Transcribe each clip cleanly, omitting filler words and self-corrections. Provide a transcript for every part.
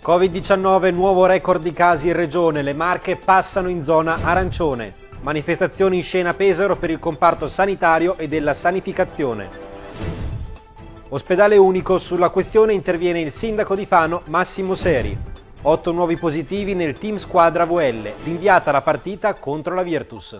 Covid-19, nuovo record di casi in regione, le Marche passano in zona arancione. Manifestazioni in scena a Pesaro per il comparto sanitario e della sanificazione. Ospedale unico, sulla questione interviene il sindaco di Fano Massimo Seri. 8 nuovi positivi nel team squadra VL, rinviata la partita contro la Virtus.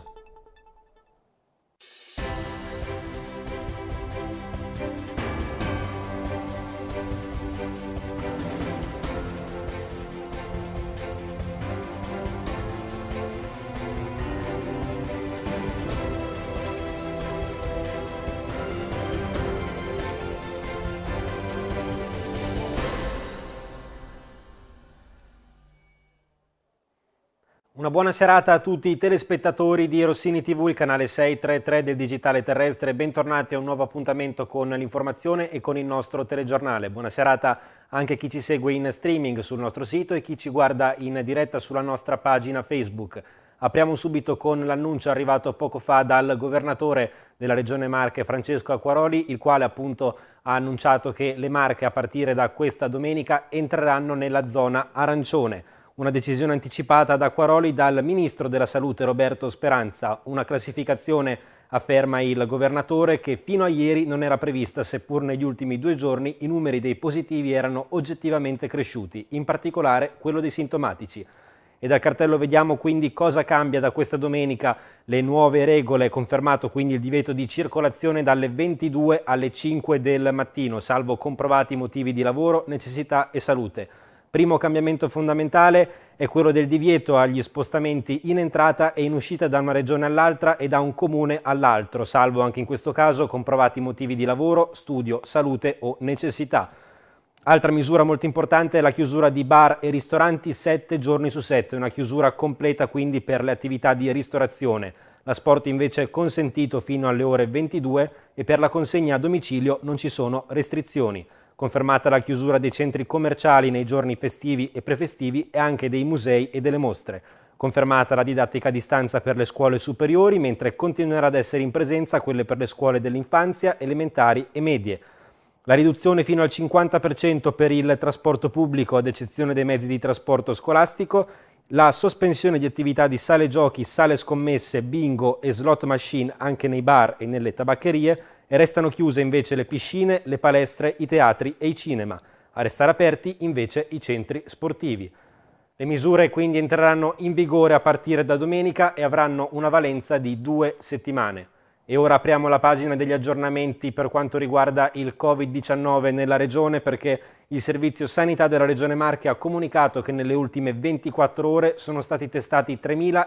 Una buona serata a tutti i telespettatori di Rossini TV, il canale 633 del digitale terrestre. Bentornati a un nuovo appuntamento con l'informazione e con il nostro telegiornale. Buona serata anche a chi ci segue in streaming sul nostro sito e chi ci guarda in diretta sulla nostra pagina Facebook. Apriamo subito con l'annuncio arrivato poco fa dal governatore della Regione Marche, Francesco Acquaroli, il quale appunto ha annunciato che le Marche a partire da questa domenica entreranno nella zona arancione. Una decisione anticipata da Acquaroli dal Ministro della Salute Roberto Speranza, una classificazione, afferma il governatore, che fino a ieri non era prevista, seppur negli ultimi 2 giorni i numeri dei positivi erano oggettivamente cresciuti, in particolare quello dei sintomatici. E dal cartello vediamo quindi cosa cambia da questa domenica, le nuove regole, confermato quindi il divieto di circolazione dalle 22 alle 5 del mattino, salvo comprovati motivi di lavoro, necessità e salute. Primo cambiamento fondamentale è quello del divieto agli spostamenti in entrata e in uscita da una regione all'altra e da un comune all'altro, salvo anche in questo caso comprovati motivi di lavoro, studio, salute o necessità. Altra misura molto importante è la chiusura di bar e ristoranti 7 giorni su 7, una chiusura completa quindi per le attività di ristorazione. L'asporto invece è consentito fino alle ore 22 e per la consegna a domicilio non ci sono restrizioni. Confermata la chiusura dei centri commerciali nei giorni festivi e prefestivi e anche dei musei e delle mostre. Confermata la didattica a distanza per le scuole superiori, mentre continuerà ad essere in presenza quelle per le scuole dell'infanzia, elementari e medie. La riduzione fino al 50% per il trasporto pubblico, ad eccezione dei mezzi di trasporto scolastico, la sospensione di attività di sale giochi, sale scommesse, bingo e slot machine anche nei bar e nelle tabaccherie, e restano chiuse invece le piscine, le palestre, i teatri e i cinema. A restare aperti invece i centri sportivi. Le misure quindi entreranno in vigore a partire da domenica e avranno una valenza di 2 settimane. E ora apriamo la pagina degli aggiornamenti per quanto riguarda il Covid-19 nella regione, perché il Servizio Sanità della Regione Marche ha comunicato che nelle ultime 24 ore sono stati testati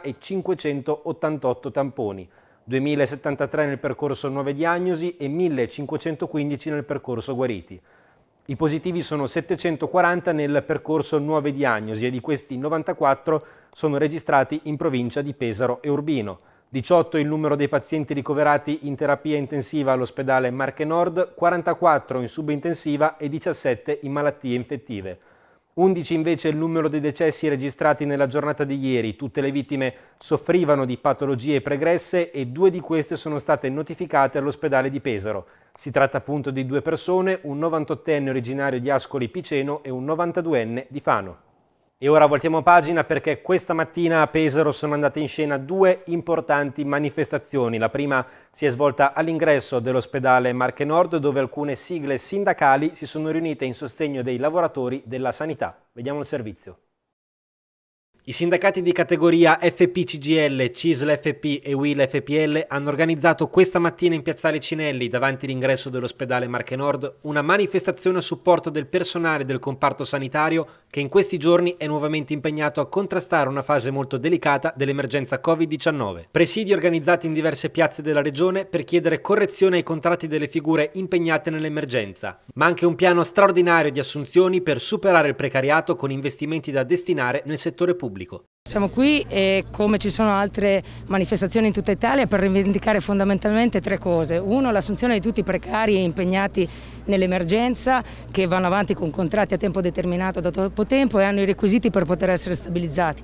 3.588 tamponi. 2.073 nel percorso nuove diagnosi e 1.515 nel percorso guariti. I positivi sono 740 nel percorso nuove diagnosi e di questi 94 sono registrati in provincia di Pesaro e Urbino. 18 il numero dei pazienti ricoverati in terapia intensiva all'ospedale Marche Nord, 44 in subintensiva e 17 in malattie infettive. 11 invece il numero dei decessi registrati nella giornata di ieri. Tutte le vittime soffrivano di patologie pregresse e 2 di queste sono state notificate all'ospedale di Pesaro. Si tratta appunto di 2 persone, un 98enne originario di Ascoli Piceno e un 92enne di Fano. E ora voltiamo pagina perché questa mattina a Pesaro sono andate in scena 2 importanti manifestazioni. La prima si è svolta all'ingresso dell'ospedale Marche Nord, dove alcune sigle sindacali si sono riunite in sostegno dei lavoratori della sanità. Vediamo il servizio. I sindacati di categoria FP-CGIL, CISL-FP e UIL-FPL hanno organizzato questa mattina in piazzale Cinelli, davanti all'ingresso dell'ospedale Marche Nord, una manifestazione a supporto del personale del comparto sanitario che in questi giorni è nuovamente impegnato a contrastare una fase molto delicata dell'emergenza Covid-19. Presidi organizzati in diverse piazze della regione per chiedere correzione ai contratti delle figure impegnate nell'emergenza, ma anche un piano straordinario di assunzioni per superare il precariato con investimenti da destinare nel settore pubblico. Siamo qui e come ci sono altre manifestazioni in tutta Italia per rivendicare fondamentalmente 3 cose. 1, l'assunzione di tutti i precari e impegnati nell'emergenza che vanno avanti con contratti a tempo determinato da troppo tempo e hanno i requisiti per poter essere stabilizzati.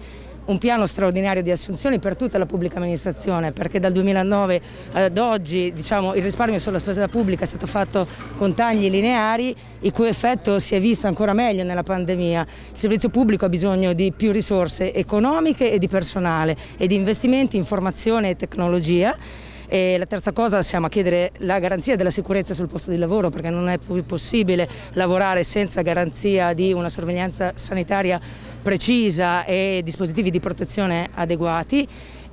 un piano straordinario di assunzioni per tutta la pubblica amministrazione, perché dal 2009 ad oggi il risparmio sulla spesa pubblica è stato fatto con tagli lineari, il cui effetto si è visto ancora meglio nella pandemia. Il servizio pubblico ha bisogno di più risorse economiche e di personale e di investimenti in formazione e tecnologia. E la terza cosa, siamo a chiedere la garanzia della sicurezza sul posto di lavoro, perché non è più possibile lavorare senza garanzia di una sorveglianza sanitaria precisa e dispositivi di protezione adeguati.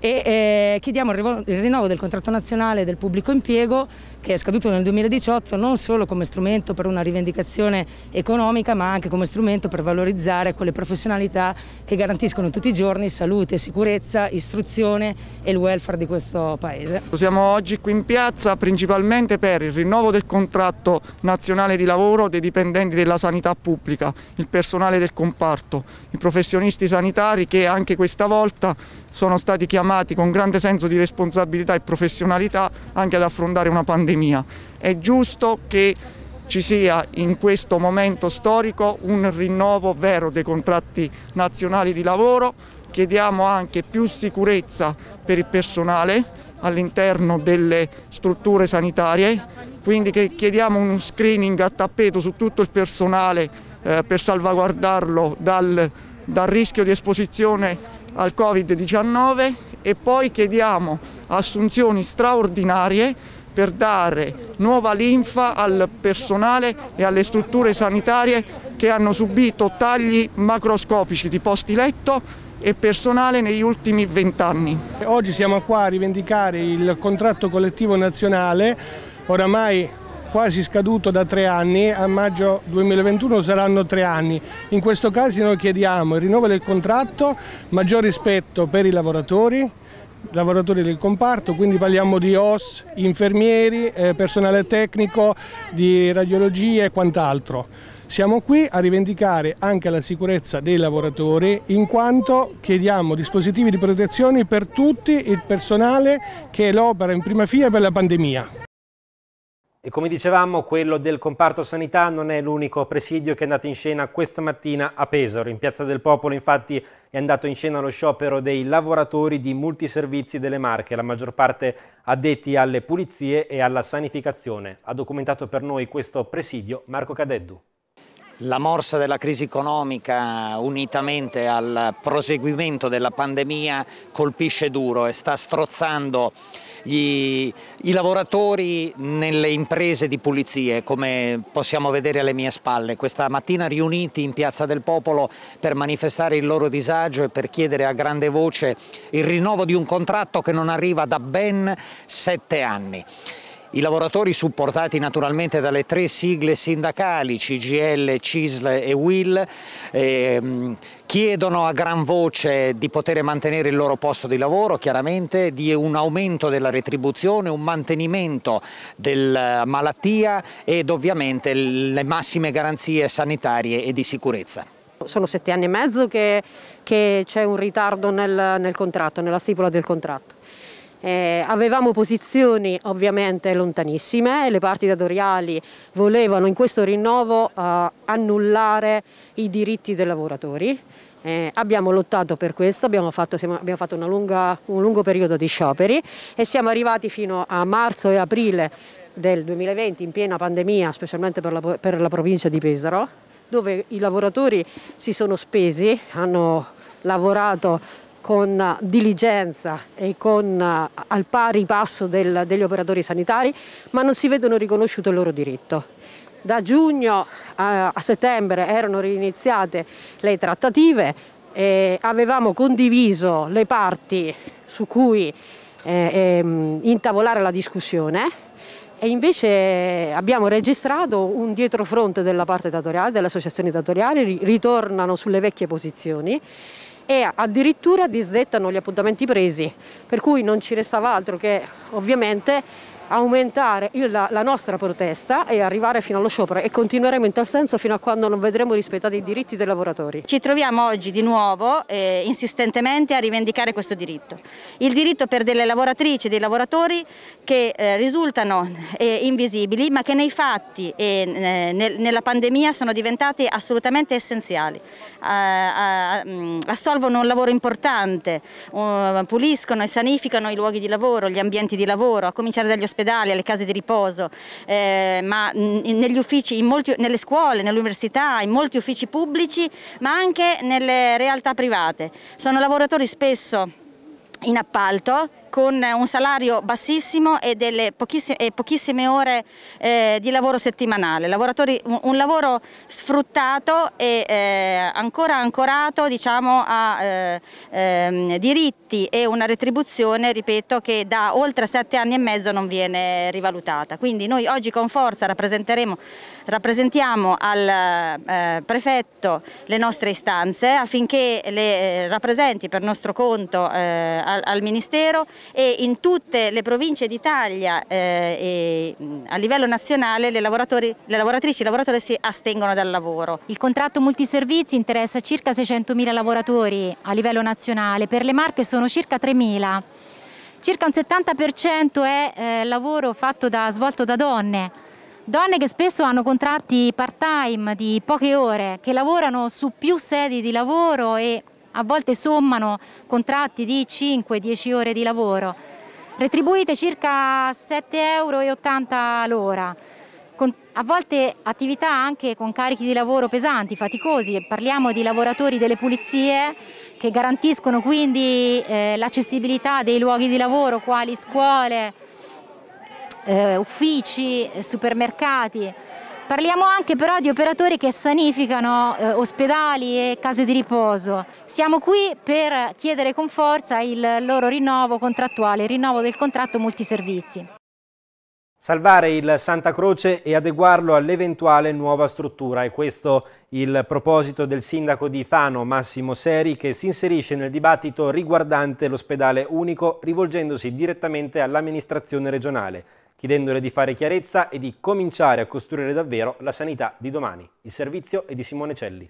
E chiediamo il rinnovo del contratto nazionale del pubblico impiego, che è scaduto nel 2018, non solo come strumento per una rivendicazione economica, ma anche come strumento per valorizzare quelle professionalità che garantiscono tutti i giorni salute, sicurezza, istruzione e il welfare di questo Paese. Siamo oggi qui in piazza principalmente per il rinnovo del contratto nazionale di lavoro dei dipendenti della sanità pubblica, il personale del comparto, i professionisti sanitari che anche questa volta sono stati chiamati con grande senso di responsabilità e professionalità anche ad affrontare una pandemia. È giusto che ci sia in questo momento storico un rinnovo vero dei contratti nazionali di lavoro. Chiediamo anche più sicurezza per il personale all'interno delle strutture sanitarie, quindi chiediamo un screening a tappeto su tutto il personale per salvaguardarlo dal rischio di esposizione al Covid-19, e poi chiediamo assunzioni straordinarie per dare nuova linfa al personale e alle strutture sanitarie che hanno subito tagli macroscopici di posti letto e personale negli ultimi 20 anni. Oggi siamo qua a rivendicare il contratto collettivo nazionale, oramai quasi scaduto da 3 anni, a maggio 2021 saranno 3 anni. In questo caso noi chiediamo il rinnovo del contratto, maggior rispetto per i lavoratori del comparto, quindi parliamo di OS, infermieri, personale tecnico, di radiologia e quant'altro. Siamo qui a rivendicare anche la sicurezza dei lavoratori, in quanto chiediamo dispositivi di protezione per tutti il personale che opera in prima fila per la pandemia. E come dicevamo, quello del comparto sanità non è l'unico presidio che è andato in scena questa mattina a Pesaro. In Piazza del Popolo infatti è andato in scena lo sciopero dei lavoratori di multiservizi delle Marche, la maggior parte addetti alle pulizie e alla sanificazione. Ha documentato per noi questo presidio Marco Cadeddu. La morsa della crisi economica, unitamente al proseguimento della pandemia, colpisce duro e sta strozzando i lavoratori nelle imprese di pulizie, come possiamo vedere alle mie spalle. Questa mattina riuniti in Piazza del Popolo per manifestare il loro disagio e per chiedere a grande voce il rinnovo di un contratto che non arriva da ben 7 anni. I lavoratori, supportati naturalmente dalle 3 sigle sindacali, CGIL, CISL e UIL, chiedono a gran voce di poter mantenere il loro posto di lavoro, chiaramente di un aumento della retribuzione, un mantenimento della malattia ed ovviamente le massime garanzie sanitarie e di sicurezza. Sono 7 anni e mezzo che c'è un ritardo nel contratto, nella stipula del contratto. Avevamo posizioni ovviamente lontanissime e le parti datoriali volevano in questo rinnovo annullare i diritti dei lavoratori. Abbiamo lottato per questo, abbiamo fatto un lungo periodo di scioperi e siamo arrivati fino a marzo e aprile del 2020 in piena pandemia, specialmente per la provincia di Pesaro, dove i lavoratori si sono spesi, hanno lavorato con diligenza e al pari passo degli operatori sanitari, ma non si vedono riconosciuto il loro diritto. Da giugno a settembre erano riniziate le trattative e avevamo condiviso le parti su cui intavolare la discussione, e invece abbiamo registrato un dietrofront della parte datoriale, delle associazioni datoriali, ritornano sulle vecchie posizioni e addirittura disdettano gli appuntamenti presi, per cui non ci restava altro che ovviamente aumentare la nostra protesta e arrivare fino allo sciopero, e continueremo in tal senso fino a quando non vedremo rispettati i diritti dei lavoratori. Ci troviamo oggi di nuovo insistentemente a rivendicare questo diritto. Il diritto per delle lavoratrici e dei lavoratori che risultano invisibili, ma che nei fatti e nella pandemia sono diventati assolutamente essenziali. Assolvono un lavoro importante, puliscono e sanificano i luoghi di lavoro, gli ambienti di lavoro, a cominciare dagli ospedali, alle case di riposo, ma negli uffici, nelle scuole, nell'università, in molti uffici pubblici, ma anche nelle realtà private. Sono lavoratori spesso in appalto, con un salario bassissimo e delle pochissime ore di lavoro settimanale, un lavoro sfruttato e ancora ancorato, diciamo, a diritti e una retribuzione, ripeto, che da oltre 7 anni e mezzo non viene rivalutata. Quindi noi oggi con forza rappresentiamo al prefetto le nostre istanze affinché le rappresenti per nostro conto al Ministero, e in tutte le province d'Italia e a livello nazionale le lavoratrici e i lavoratori si astengono dal lavoro. Il contratto multiservizi interessa circa 600.000 lavoratori a livello nazionale, per le Marche sono circa 3.000. Circa un 70% è lavoro svolto da donne che spesso hanno contratti part-time di poche ore, che lavorano su più sedi di lavoro e a volte sommano contratti di 5-10 ore di lavoro, retribuite circa 7,80 € l'ora, a volte attività anche con carichi di lavoro pesanti, faticosi. Parliamo di lavoratori delle pulizie che garantiscono quindi l'accessibilità dei luoghi di lavoro quali scuole, uffici, supermercati. Parliamo anche però di operatori che sanificano ospedali e case di riposo. Siamo qui per chiedere con forza il loro rinnovo contrattuale, il rinnovo del contratto multiservizi. Salvare il Santa Croce e adeguarlo all'eventuale nuova struttura. È questo il proposito del sindaco di Fano, Massimo Seri, che si inserisce nel dibattito riguardante l'ospedale unico, rivolgendosi direttamente all'amministrazione regionale, chiedendole di fare chiarezza e di cominciare a costruire davvero la sanità di domani. Il servizio è di Simone Celli.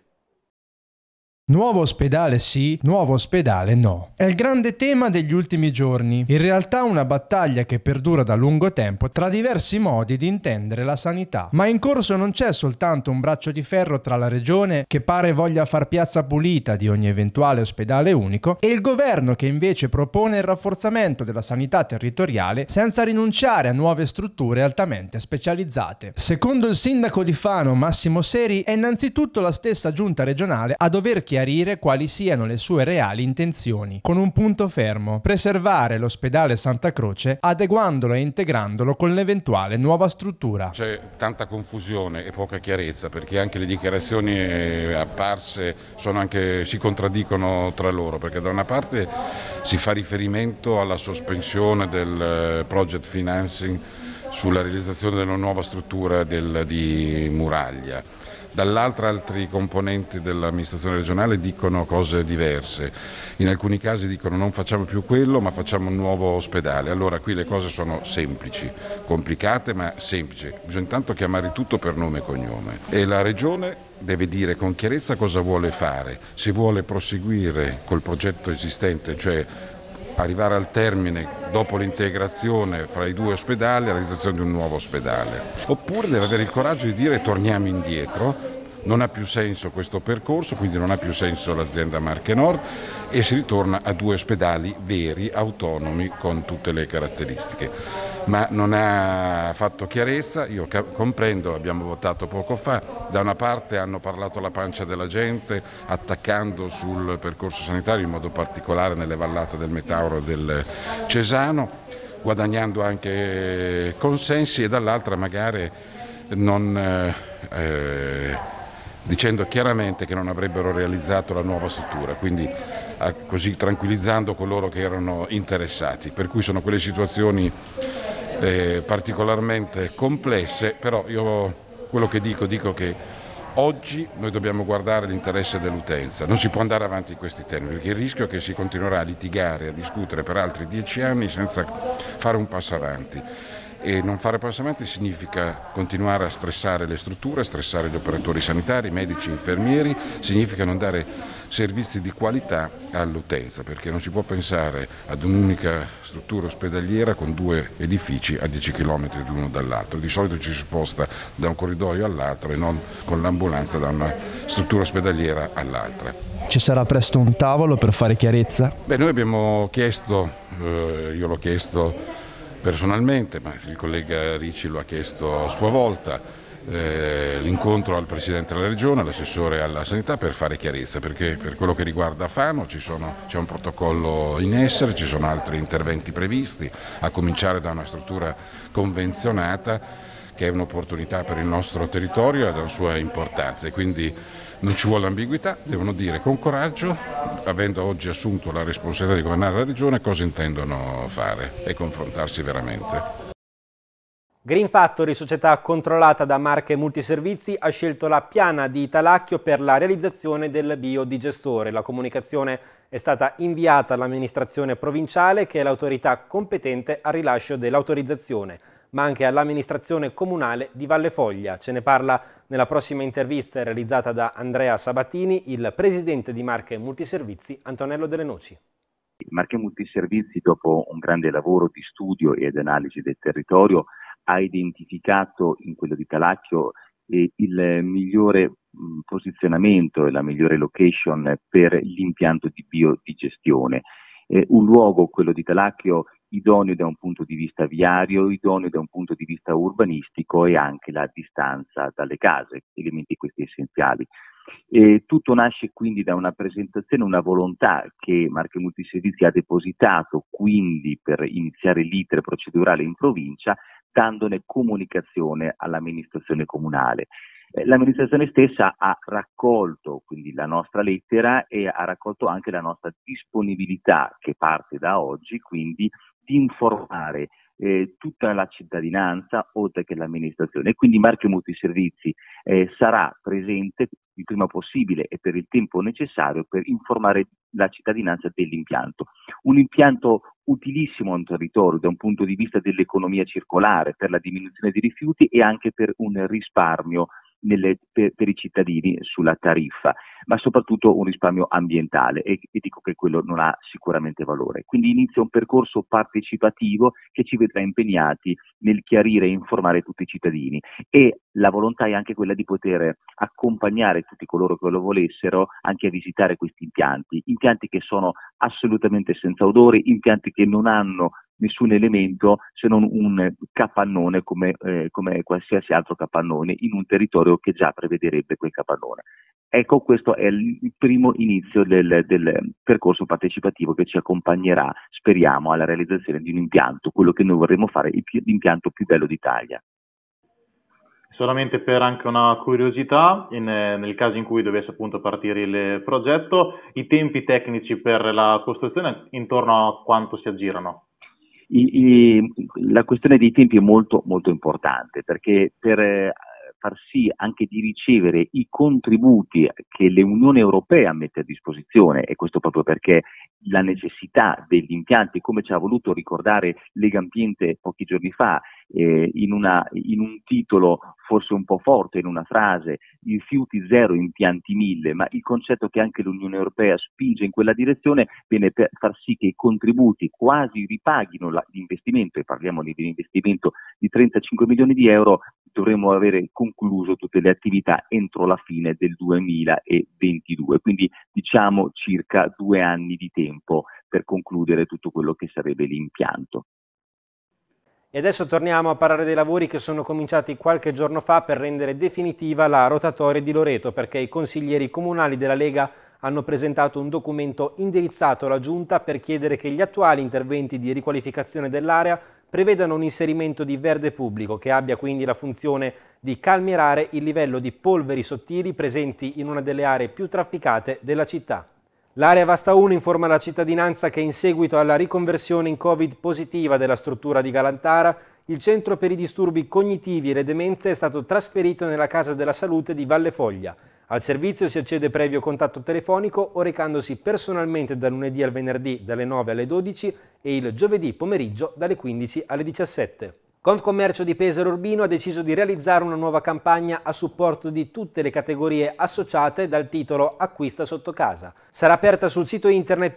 Nuovo ospedale sì, nuovo ospedale no. È il grande tema degli ultimi giorni. In realtà una battaglia che perdura da lungo tempo tra diversi modi di intendere la sanità. Ma in corso non c'è soltanto un braccio di ferro tra la regione, che pare voglia far piazza pulita di ogni eventuale ospedale unico, e il governo, che invece propone il rafforzamento della sanità territoriale senza rinunciare a nuove strutture altamente specializzate. Secondo il sindaco di Fano, Massimo Seri, è innanzitutto la stessa giunta regionale a dover chiarire quali siano le sue reali intenzioni, con un punto fermo: preservare l'ospedale Santa Croce, adeguandolo e integrandolo con l'eventuale nuova struttura. C'è tanta confusione e poca chiarezza, perché anche le dichiarazioni apparse si contraddicono tra loro, perché da una parte si fa riferimento alla sospensione del project financing sulla realizzazione della nuova struttura di Muraglia. Dall'altra altri componenti dell'amministrazione regionale dicono cose diverse. In alcuni casi dicono non facciamo più quello ma facciamo un nuovo ospedale. Allora qui le cose sono semplici, complicate ma semplici. Bisogna intanto chiamare tutto per nome e cognome. E la regione deve dire con chiarezza cosa vuole fare. Se vuole proseguire col progetto esistente, cioè arrivare al termine dopo l'integrazione fra i due ospedali, la realizzazione di un nuovo ospedale. Oppure deve avere il coraggio di dire torniamo indietro, non ha più senso questo percorso, quindi non ha più senso l'azienda Marche Nord, e si ritorna a due ospedali veri, autonomi, con tutte le caratteristiche. Ma non ha fatto chiarezza, io comprendo, abbiamo votato poco fa, da una parte hanno parlato la pancia della gente attaccando sul percorso sanitario, in modo particolare nelle vallate del Metauro e del Cesano, guadagnando anche consensi, e dall'altra magari dicendo chiaramente che non avrebbero realizzato la nuova struttura, quindi così tranquillizzando coloro che erano interessati, per cui sono quelle situazioni particolarmente complesse. Però io quello che dico che oggi noi dobbiamo guardare l'interesse dell'utenza, non si può andare avanti in questi termini, perché il rischio è che si continuerà a litigare, a discutere per altri 10 anni senza fare un passo avanti. E non fare passi avanti significa continuare a stressare le strutture, stressare gli operatori sanitari, medici, infermieri, significa non dare servizi di qualità all'utenza, perché non si può pensare ad un'unica struttura ospedaliera con 2 edifici a 10 km l'uno dall'altro. Di solito ci si sposta da un corridoio all'altro e non con l'ambulanza da una struttura ospedaliera all'altra. Ci sarà presto un tavolo per fare chiarezza? Beh, noi abbiamo chiesto, io l'ho chiesto personalmente, ma il collega Ricci lo ha chiesto a sua volta, l'incontro al Presidente della Regione, all'assessore alla sanità per fare chiarezza, perché per quello che riguarda Fano c'è un protocollo in essere, ci sono altri interventi previsti, a cominciare da una struttura convenzionata che è un'opportunità per il nostro territorio ed ha una sua importanza, e quindi non ci vuole ambiguità, devono dire con coraggio, avendo oggi assunto la responsabilità di governare la regione, cosa intendono fare e confrontarsi veramente. Green Factory, società controllata da Marche Multiservizi, ha scelto la piana di Talacchio per la realizzazione del biodigestore. La comunicazione è stata inviata all'amministrazione provinciale, che è l'autorità competente al rilascio dell'autorizzazione, ma anche all'amministrazione comunale di Valle Foglia. Ce ne parla nella prossima intervista realizzata da Andrea Sabatini, il presidente di Marche Multiservizi, Antonello Delle Noci. Marche Multiservizi, dopo un grande lavoro di studio e di analisi del territorio, ha identificato in quello di Talacchio il migliore posizionamento e la migliore location per l'impianto di biodigestione. Un luogo, quello di Talacchio, idoneo da un punto di vista viario, idoneo da un punto di vista urbanistico e anche la distanza dalle case, elementi questi essenziali. Tutto nasce quindi da una presentazione, una volontà che Marche Multiservizi ha depositato quindi per iniziare l'iter procedurale in provincia, dandone comunicazione all'amministrazione comunale. L'amministrazione stessa ha raccolto quindi la nostra lettera e ha raccolto anche la nostra disponibilità, che parte da oggi, quindi di informare tutta la cittadinanza oltre che l'amministrazione, e quindi Marche Multiservizi sarà presente il prima possibile e per il tempo necessario per informare la cittadinanza dell'impianto. Un impianto utilissimo a un territorio da un punto di vista dell'economia circolare, per la diminuzione dei rifiuti e anche per un risparmio per i cittadini sulla tariffa, ma soprattutto un risparmio ambientale, e dico che quello non ha sicuramente valore. Quindi inizia un percorso partecipativo che ci vedrà impegnati nel chiarire e informare tutti i cittadini, e la volontà è anche quella di poter accompagnare tutti coloro che lo volessero anche a visitare questi impianti che sono assolutamente senza odore, impianti che non hanno nessun elemento se non un capannone come qualsiasi altro capannone in un territorio che già prevederebbe quel capannone. Ecco, questo è il primo inizio del percorso partecipativo che ci accompagnerà, speriamo, alla realizzazione di un impianto, quello che noi vorremmo fare, l'impianto più bello d'Italia. Solamente per anche una curiosità, nel caso in cui dovesse appunto partire il progetto, i tempi tecnici per la costruzione intorno a quanto si aggirano? La questione dei tempi è molto molto importante, perché per far sì anche di ricevere i contributi che l'Unione Europea mette a disposizione, e questo proprio perché la necessità degli impianti, come ci ha voluto ricordare Legambiente pochi giorni fa, in un titolo forse un po' forte, in una frase, rifiuti zero, impianti 1000, ma il concetto che anche l'Unione Europea spinge in quella direzione viene per far sì che i contributi quasi ripaghino l'investimento, e parliamo di un investimento di 35 milioni di euro, dovremmo avere concluso tutte le attività entro la fine del 2022, quindi diciamo circa 2 anni di tempo per concludere tutto quello che sarebbe l'impianto. E adesso torniamo a parlare dei lavori che sono cominciati qualche giorno fa per rendere definitiva la rotatoria di Loreto, perché i consiglieri comunali della Lega hanno presentato un documento indirizzato alla Giunta per chiedere che gli attuali interventi di riqualificazione dell'area prevedano un inserimento di verde pubblico che abbia quindi la funzione di calmierare il livello di polveri sottili presenti in una delle aree più trafficate della città. L'area Vasta 1 informa la cittadinanza che in seguito alla riconversione in Covid positiva della struttura di Galantara, il centro per i disturbi cognitivi e le demenze è stato trasferito nella Casa della Salute di Valle Foglia. Al servizio si accede previo contatto telefonico o recandosi personalmente dal lunedì al venerdì dalle 9 alle 12 e il giovedì pomeriggio dalle 15 alle 17. Confcommercio di Pesaro Urbino ha deciso di realizzare una nuova campagna a supporto di tutte le categorie associate dal titolo Acquista sotto casa. Sarà aperta sul sito internet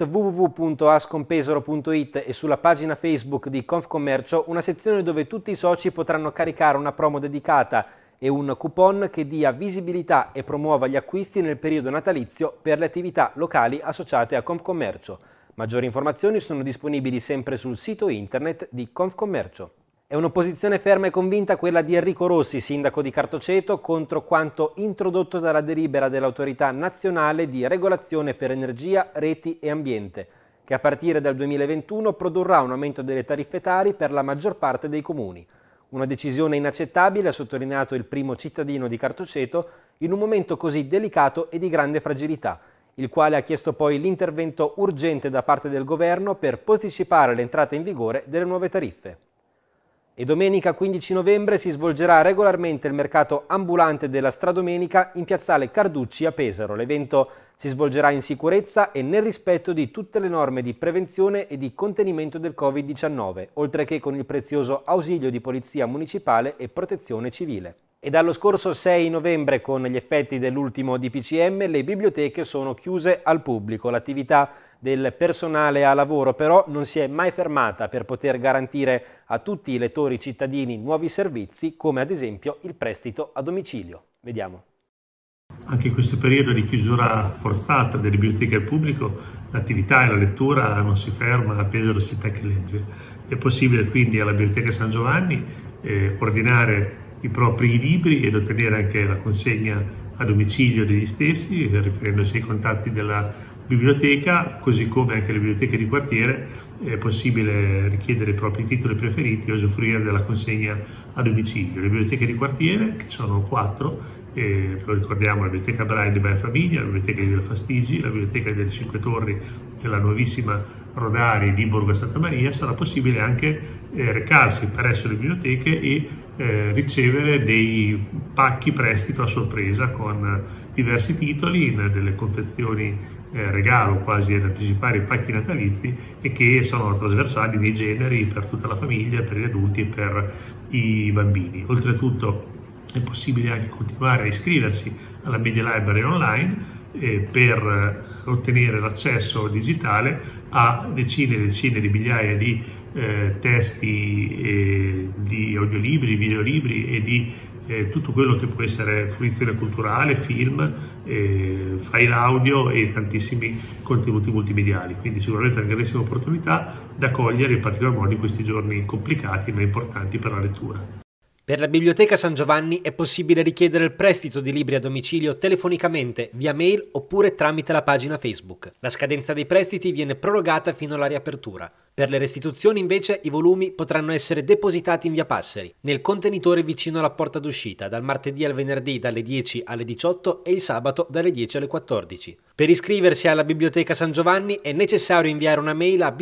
www.ascompesaro.it e sulla pagina Facebook di Confcommercio una sezione dove tutti i soci potranno caricare una promo dedicata e un coupon che dia visibilità e promuova gli acquisti nel periodo natalizio per le attività locali associate a Confcommercio. Maggiori informazioni sono disponibili sempre sul sito internet di Confcommercio. È un'opposizione ferma e convinta quella di Enrico Rossi, sindaco di Cartoceto, contro quanto introdotto dalla delibera dell'Autorità Nazionale di Regolazione per Energia, Reti e Ambiente, che a partire dal 2021 produrrà un aumento delle tariffe tari per la maggior parte dei comuni. Una decisione inaccettabile, ha sottolineato il primo cittadino di Cartoceto, in un momento così delicato e di grande fragilità, il quale ha chiesto poi l'intervento urgente da parte del governo per posticipare l'entrata in vigore delle nuove tariffe. E domenica 15 novembre si svolgerà regolarmente il mercato ambulante della Stradomenica in piazzale Carducci a Pesaro. L'evento si svolgerà in sicurezza e nel rispetto di tutte le norme di prevenzione e di contenimento del Covid-19, oltre che con il prezioso ausilio di Polizia Municipale e Protezione Civile. E dallo scorso 6 novembre, con gli effetti dell'ultimo DPCM, le biblioteche sono chiuse al pubblico. L'attività del personale a lavoro però non si è mai fermata per poter garantire a tutti i lettori cittadini nuovi servizi, come ad esempio il prestito a domicilio. Vediamo. Anche in questo periodo di chiusura forzata delle biblioteche al pubblico, l'attività e la lettura non si ferma a Pesaro città che legge. È possibile quindi alla Biblioteca San Giovanni ordinare i propri libri ed ottenere anche la consegna a domicilio degli stessi, riferendosi ai contatti della biblioteca, così come anche le biblioteche di quartiere è possibile richiedere i propri titoli preferiti e usufruire della consegna a domicilio. Le biblioteche di quartiere, che sono 4, lo ricordiamo, la biblioteca Braille di Baia Famiglia, la biblioteca di Villa Fastigi, la biblioteca delle Cinque Torri e la nuovissima Rodari di Borgo Santa Maria, sarà possibile anche recarsi presso le biblioteche e ricevere dei pacchi prestito a sorpresa con diversi titoli in delle confezioni regalo quasi ad anticipare i pacchi natalizi e che sono trasversali nei generi per tutta la famiglia, per gli adulti e per i bambini. Oltretutto è possibile anche continuare a iscriversi alla Media Library online per ottenere l'accesso digitale a decine e decine di migliaia di testi, di audiolibri, videolibri e di tutto quello che può essere fruizione culturale, film, file audio e tantissimi contenuti multimediali. Quindi sicuramente una grandissima opportunità da cogliere, in particolar modo in questi giorni complicati ma importanti per la lettura. Per la Biblioteca San Giovanni è possibile richiedere il prestito di libri a domicilio telefonicamente, via mail oppure tramite la pagina Facebook. La scadenza dei prestiti viene prorogata fino alla riapertura. Per le restituzioni invece i volumi potranno essere depositati in via Passeri, nel contenitore vicino alla porta d'uscita, dal martedì al venerdì dalle 10 alle 18 e il sabato dalle 10 alle 14. Per iscriversi alla Biblioteca San Giovanni è necessario inviare una mail a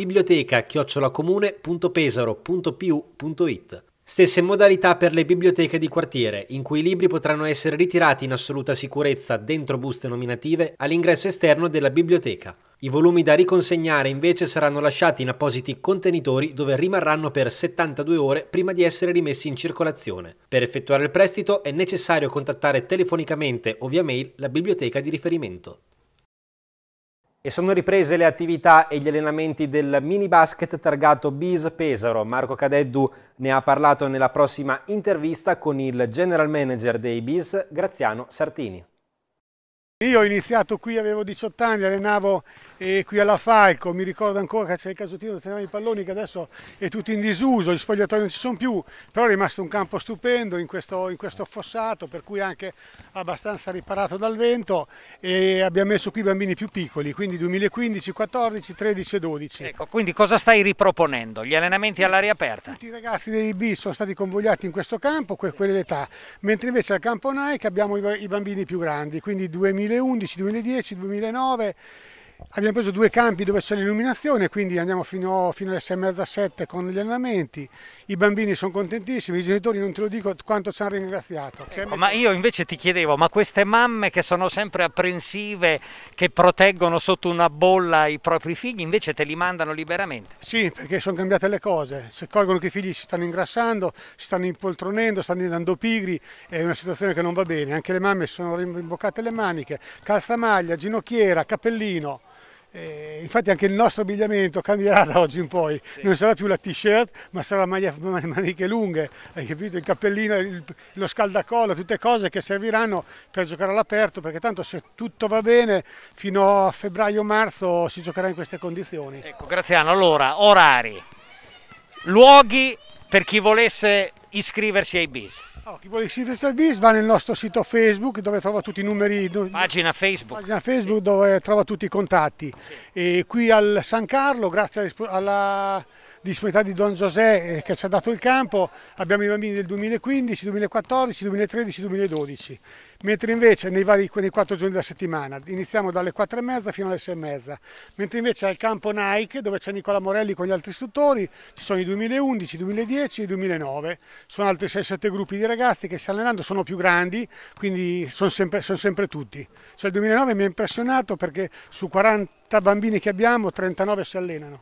biblioteca@comune.pesaro.pu.it. Stesse modalità per le biblioteche di quartiere, in cui i libri potranno essere ritirati in assoluta sicurezza dentro buste nominative all'ingresso esterno della biblioteca. I volumi da riconsegnare invece saranno lasciati in appositi contenitori dove rimarranno per 72 ore prima di essere rimessi in circolazione. Per effettuare il prestito è necessario contattare telefonicamente o via mail la biblioteca di riferimento. E sono riprese le attività e gli allenamenti del mini basket targato BIS Pesaro. Marco Cadeddu ne ha parlato nella prossima intervista con il general manager dei BIS, Graziano Sartini. Io ho iniziato qui, avevo 18 anni, allenavo qui alla Falco, mi ricordo ancora che c'era il casottino dove tenevamo i palloni che adesso è tutto in disuso, gli spogliatoi non ci sono più, però è rimasto un campo stupendo in questo fossato, per cui anche abbastanza riparato dal vento, e abbiamo messo qui i bambini più piccoli, quindi 2015, 14, 13 e 12. Ecco, quindi cosa stai riproponendo? Gli allenamenti all'aria aperta? Tutti i ragazzi dei BIS sono stati convogliati in questo campo, quell'età, mentre invece al campo Nike abbiamo i bambini più grandi, quindi 2011, 2010, 2009, Abbiamo preso 2 campi dove c'è l'illuminazione, quindi andiamo fino alle 6:30, 7 con gli allenamenti. I bambini sono contentissimi, i genitori non te lo dico quanto ci hanno ringraziato. Ecco, ma io invece ti chiedevo, ma queste mamme che sono sempre apprensive, che proteggono sotto una bolla i propri figli, invece te li mandano liberamente? Sì, perché sono cambiate le cose, si accorgono che i figli si stanno ingrassando, si stanno impoltronendo, stanno diventando pigri, è una situazione che non va bene. Anche le mamme si sono rimboccate le maniche, calzamaglia, ginocchiera, cappellino. Infatti anche il nostro abbigliamento cambierà da oggi in poi, non sarà più la t-shirt ma sarà maniche lunghe, hai capito? Il cappellino, lo scaldacollo, tutte cose che serviranno per giocare all'aperto, perché tanto se tutto va bene fino a febbraio-marzo si giocherà in queste condizioni. Ecco Graziano, allora orari, luoghi per chi volesse iscriversi ai BIS. Chi vuole iscriversi al BIS va nel nostro sito Facebook dove trova tutti i numeri. Pagina Facebook dove trova tutti i contatti. E qui al San Carlo, grazie alla disponibilità di Don José che ci ha dato il campo, abbiamo i bambini del 2015, 2014, 2013, 2012. Mentre invece nei 4 giorni della settimana iniziamo dalle 4:30 fino alle 6:30. Mentre invece al campo Nike, dove c'è Nicola Morelli con gli altri istruttori, ci sono i 2011, 2010 e 2009. Sono altri 6-7 gruppi di ragazzi che si stanno allenando, sono più grandi, quindi sono sempre tutti. Cioè il 2009 mi ha impressionato perché su 40 bambini che abbiamo, 39 si allenano.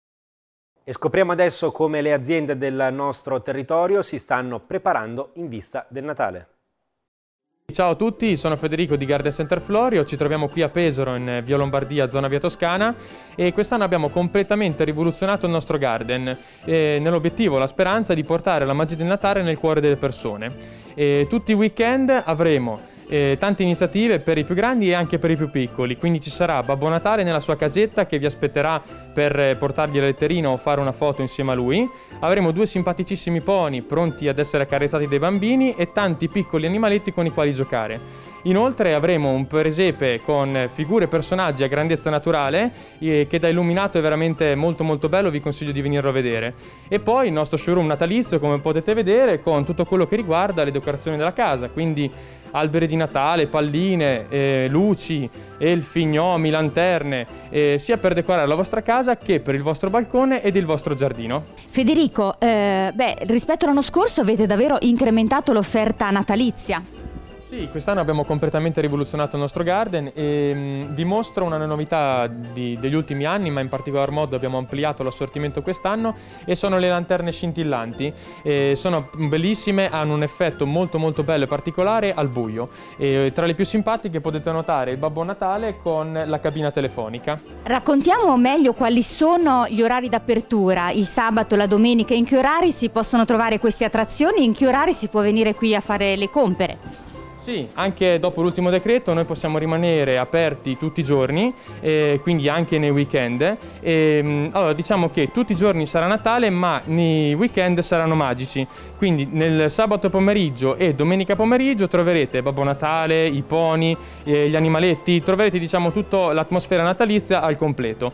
E scopriamo adesso come le aziende del nostro territorio si stanno preparando in vista del Natale. Ciao a tutti, sono Federico di Garden Center Florio, ci troviamo qui a Pesaro in via Lombardia, zona via Toscana, e quest'anno abbiamo completamente rivoluzionato il nostro garden, nell'obiettivo, la speranza di portare la magia del Natale nel cuore delle persone. Tutti i weekend avremo tante iniziative per i più grandi e anche per i più piccoli, quindi ci sarà Babbo Natale nella sua casetta che vi aspetterà per portargli la letterina o fare una foto insieme a lui. Avremo 2 simpaticissimi pony pronti ad essere accarezzati dai bambini e tanti piccoli animaletti con i quali giocare. Inoltre avremo un presepe con figure e personaggi a grandezza naturale che da illuminato è veramente molto bello, vi consiglio di venirlo a vedere. E poi il nostro showroom natalizio, come potete vedere, con tutto quello che riguarda le decorazioni della casa, quindi alberi di Natale, palline, luci, elfi, gnomi, lanterne, sia per decorare la vostra casa che per il vostro balcone ed il vostro giardino. Federico, rispetto all'anno scorso avete davvero incrementato l'offerta natalizia. Sì, quest'anno abbiamo completamente rivoluzionato il nostro garden e vi mostro una novità degli ultimi anni, ma in particolar modo abbiamo ampliato l'assortimento quest'anno, e sono le lanterne scintillanti. Sono bellissime, hanno un effetto molto bello e particolare al buio. Tra le più simpatiche potete notare il Babbo Natale con la cabina telefonica. Raccontiamo meglio quali sono gli orari d'apertura, il sabato, la domenica, in che orari si possono trovare queste attrazioni, in che orari si può venire qui a fare le compere. Sì, anche dopo l'ultimo decreto noi possiamo rimanere aperti tutti i giorni, quindi anche nei weekend. Allora diciamo che tutti i giorni sarà Natale, ma nei weekend saranno magici. Quindi nel sabato pomeriggio e domenica pomeriggio troverete Babbo Natale, i pony, gli animaletti, troverete diciamo tutta l'atmosfera natalizia al completo.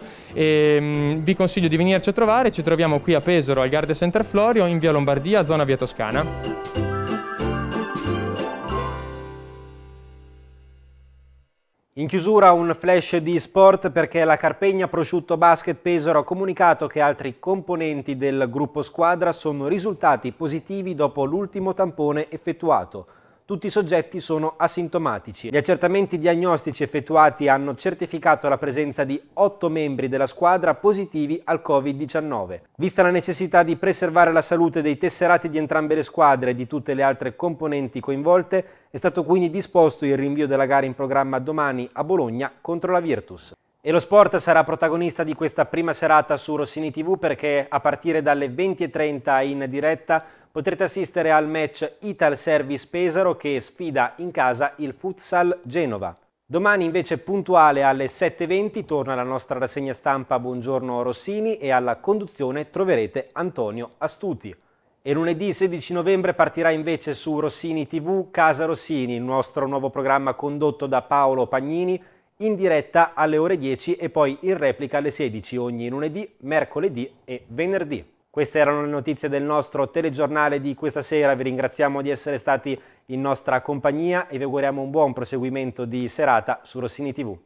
Vi consiglio di venirci a trovare, ci troviamo qui a Pesaro al Garden Center Florio in via Lombardia, zona via Toscana. In chiusura un flash di sport perché la Carpegna Prosciutto Basket Pesaro ha comunicato che altri componenti del gruppo squadra sono risultati positivi dopo l'ultimo tampone effettuato. Tutti i soggetti sono asintomatici. Gli accertamenti diagnostici effettuati hanno certificato la presenza di 8 membri della squadra positivi al Covid-19. Vista la necessità di preservare la salute dei tesserati di entrambe le squadre e di tutte le altre componenti coinvolte, è stato quindi disposto il rinvio della gara in programma domani a Bologna contro la Virtus. E lo sport sarà protagonista di questa prima serata su Rossini TV perché a partire dalle 20:30 in diretta potrete assistere al match Ital Service Pesaro che sfida in casa il Futsal Genova. Domani invece puntuale alle 7:20 torna la nostra rassegna stampa Buongiorno Rossini e alla conduzione troverete Antonio Astuti. E lunedì 16 novembre partirà invece su Rossini TV Casa Rossini, il nostro nuovo programma condotto da Paolo Pagnini, in diretta alle ore 10 e poi in replica alle 16 ogni lunedì, mercoledì e venerdì. Queste erano le notizie del nostro telegiornale di questa sera, vi ringraziamo di essere stati in nostra compagnia e vi auguriamo un buon proseguimento di serata su Rossini TV.